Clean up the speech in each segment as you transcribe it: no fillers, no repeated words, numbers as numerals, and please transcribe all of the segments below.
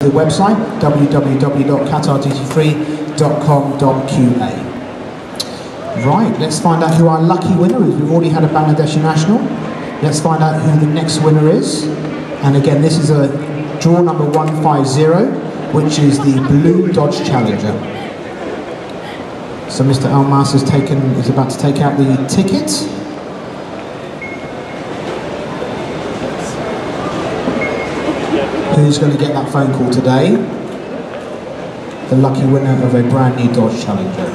the website www.qatardutyfree.com.qa. Right, let's find out who our lucky winner is. We've already had a Bangladeshi national. Let's find out who the next winner is. And again, this is a draw number 150, which is the blue Dodge Challenger. So Mr. Almas is about to take out the ticket. Who's going to get that phone call today? The lucky winner of a brand new Dodge Challenger.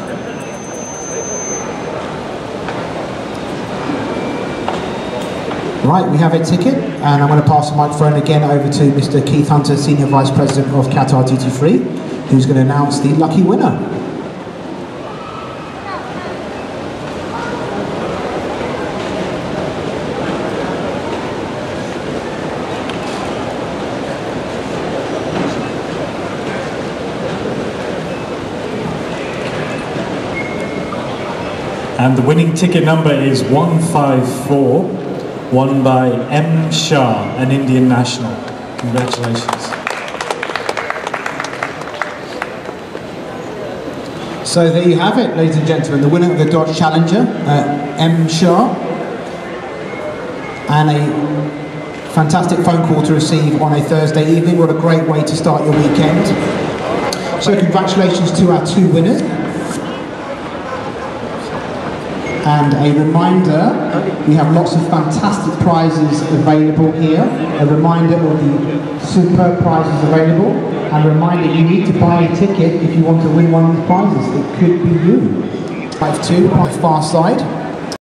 Right, we have a ticket, and I'm going to pass the microphone again over to Mr. Keith Hunter, Senior Vice President of Qatar Duty Free, who's going to announce the lucky winner. And the winning ticket number is 154, won by Umesh Shah, an Indian national. Congratulations. So there you have it, ladies and gentlemen, the winner of the Dodge Challenger, Umesh Shah, and a fantastic phone call to receive on a Thursday evening. What a great way to start your weekend. So congratulations to our two winners. And a reminder, we have lots of fantastic prizes available here. A reminder of the superb prizes available. And a reminder, you need to buy a ticket if you want to win one of these prizes. It could be you. 5-2, on the far side.